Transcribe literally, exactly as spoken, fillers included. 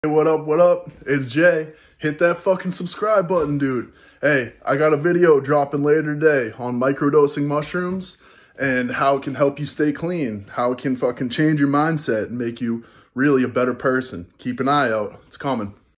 Hey, what up, what up? It's Jay. Hit that fucking subscribe button, dude. Hey, I got a video dropping later today on microdosing mushrooms and how it can help you stay clean, how it can fucking change your mindset and make you really a better person. Keep an eye out. It's coming.